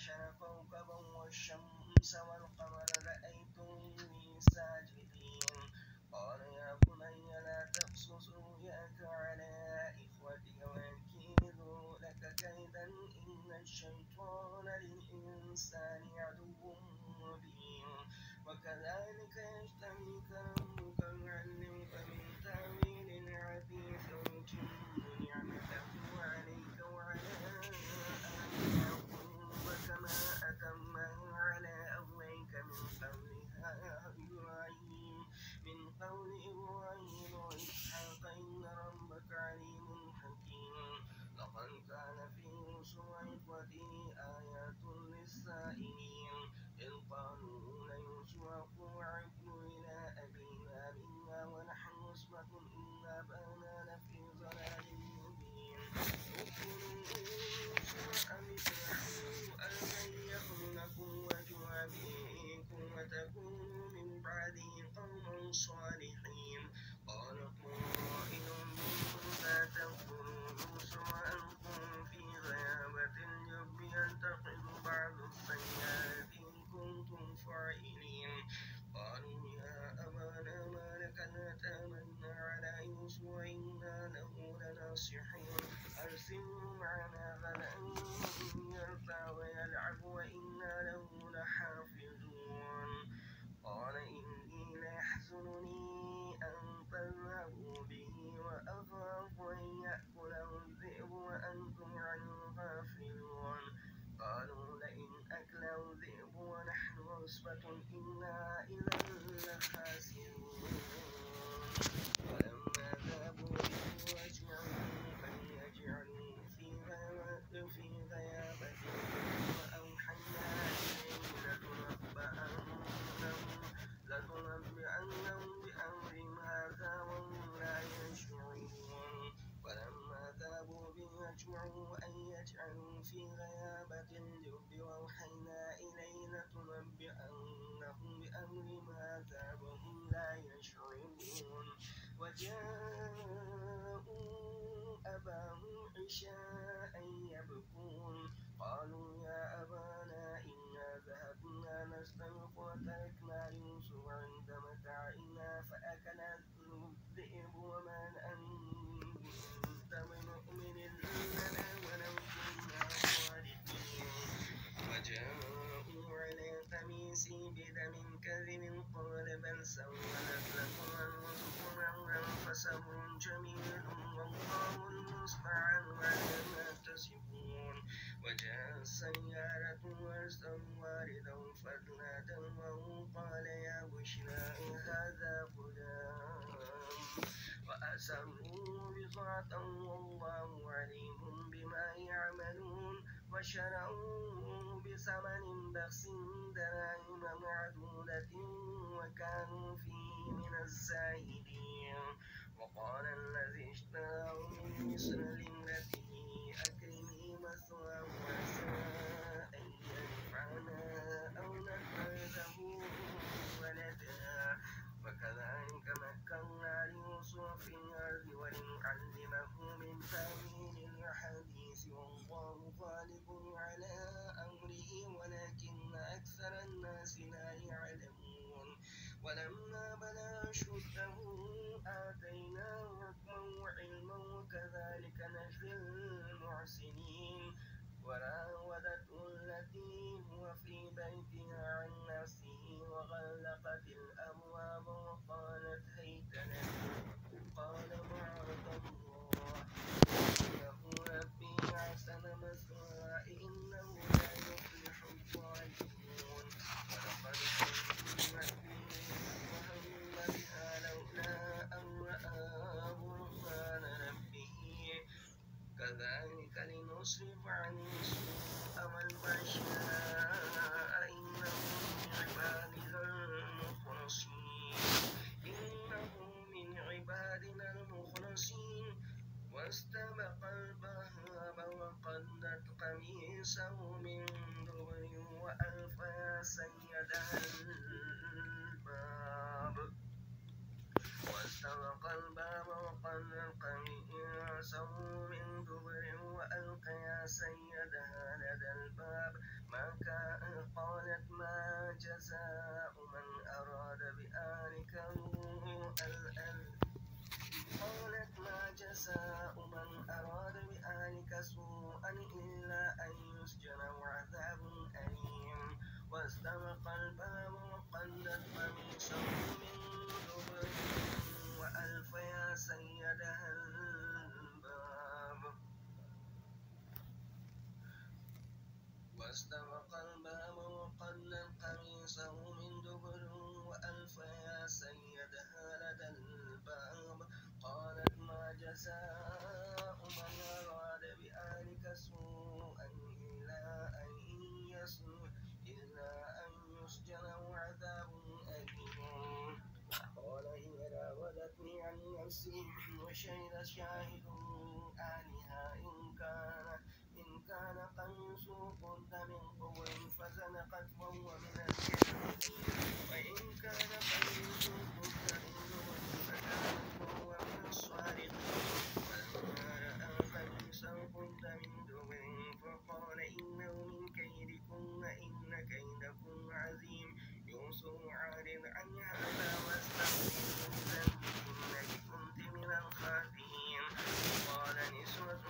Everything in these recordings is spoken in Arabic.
عشر كوكبا والشمس والقمر رأيتهم ساجدين قال يا بني لا تقصص رؤياك على إخوتك ويكيدوا لك كيدا إن الشيطان للإنسان عدو مبين وكذلك يجتبيك ربك ويعلمك من تأويل الحديث ويتم نعمته عليك وعلى آل يعقوب كما أتمها على أبويك من قول إبراهيم وإسحاق إن ربك عليم حكيم لقد كان في يوسف وإخوته آيات للسائلين إذ قالوا ليوسف أخوه إلى أبينا منا ونحن عصبة إن أبانا لفي ضلال مبين اقتلوا يوسف أم اطرحوه أرضا يخل لكم وجه أبيكم وتكونوا من بعده قوما صالحين قال قائل منهم لا تقتلوا يوسف وألقوه في غيابة الجب يلتقط بعض السيارة إن كنتم فاعلين قالوا يا أبانا ما لك لا تأمنا على يوسف وإنا له لناصحون أرسله معنا غدا يرتع ويلعب وإنا له لحافظون قال إني ليحزنني أن تذهبوا به وأخاف أن يأكله الذئب وأنتم عنه غافلون قالوا لئن أكله الذئب ونحن عصبة إنا إذا لخاسرون ولما ذهبوا به وأجمعوا أن يجعلوه في غيابة وأوحينا إليه لتنبئنهم بأمرهم هذا وهم لا يشعرون ولما ذهبوا به أجمعوا أن يجعلوا في غيابة الجب وأوحينا إليه لتنبئنهم بأمرهم هذا وهم لا يشعرون وجاءوا أباهم عشاء يبكون قالوا يا أبانا إنا ذهبنا نستبق وتركنا يوسف عند متاعنا فأكله الذئب وما أنت بمؤمن لنا ولو كنا صادقين وجاءوا على قميصي بدم كذب قال بل سولت لكم أنفسكم أمرا فصبر جميل والله المستعان على ما تصفون وجاء السيارة وأرسلوا واردهم فنادوا وهو قال يا بشرى هذا غلام وأسروا بضاعة والله عليم بما يعملون وشروه بثمن بخس دراهم معدودة وكانوا فيه من الزاهدين وقال الذي اشتراه من مصر لامرأته أكرمي مثواه وعسى أن ينفعنا أو نتخذه ولدا وكذلك مكنا ليوسف في الأرض ولنعلمه من تأويل الأحاديث والله غالب على أمره ولكن أكثر الناس لا يعلمون ولما بلغ أشده آتيناه حكما وعلما وكذلك نجزي المحسنين وراودته التي هو في بيتها عن نفسه وغلقت الأبواب وقالت هيت لك قال معاذ الله إنه ربي أحسن مثواي إنه لا يفلح الظالمون ولقد كنت وهم بها لولا أن رأى برهان ربه كذلك لنصرف عنه السوء والفحشاء إنه من عبادنا المخلصين واستبق الباب وقدت قميصه من دبر وألف سيدها الباب واستبق الباب وقدت قميصه من دبر وألقيا سيدها لدى الباب ما جزاء من أراد بأهلك قالت ما جزاء من أراد بأهلك سوءا إلا أن يسجن وعذاب أليم واستبق الباب وقدت قميصه من دبر وألف يا سيدها الباب واستبق الباب وقدت قميصه من دبر وألف يا سيدها لدى الباب قالت ما جزاء من أراد بأهلك سوءا إلا أن يسجن وعذاب أليم قال هي راودتني عن نفسي وشهد شاهد من أهلها إن كان قميصه قد من قبل فزنقت وهو من الكاذبين وإن كان قميصه قد من دبر فكذبت وهو من الصادقين فلما رأى قميصه قد من دبر فقال إنه من كيدكن إن كيدكن عظيم يوسف عارض عن هذا واستغفر لذنبك إنك كنت من الخاطئين وقالت نسوة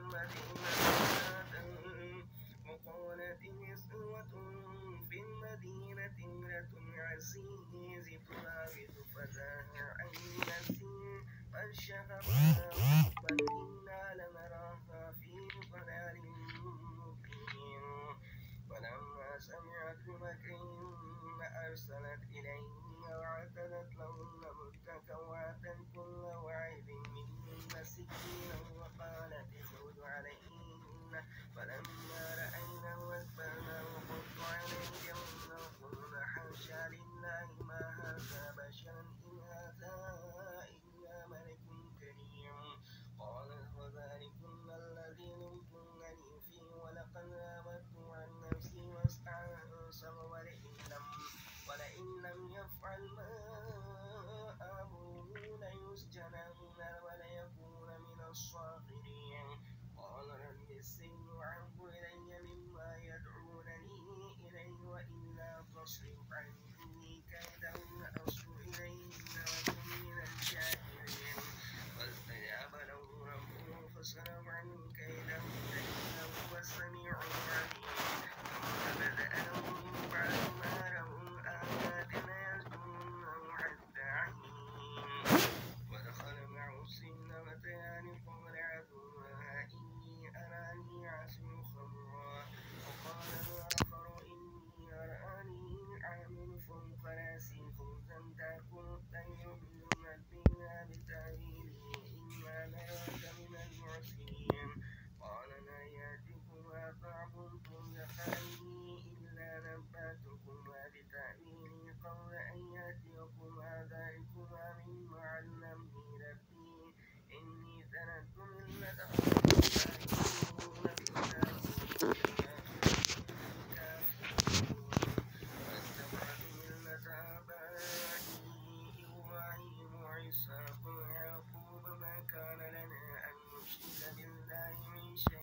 في المدينة امرأة العزيز تراود فتاها عن نفسه قد شغفها حبا إنا لنراها في ضلال مبين فلما سمعت بمكرهن أرسلت إليهن وأعتدت لهن متكئات كل واحد منهن سكينا وقالت اخرج عليهن فلما رأينه أكبرنه وقطعن أيديهن وقلن حاشا لله ما هذا بشرا إن هذا إلا ملك كريم قالت فذلكن الذي لمتنني فيه ولقد راودته عن نفسي واستعصم ولئن لم يفعل ما آمره ليسجنن وليكون من الصاغرين قال رب السجن أحب إلي مما يدعونني إليه وإلا تصرف عني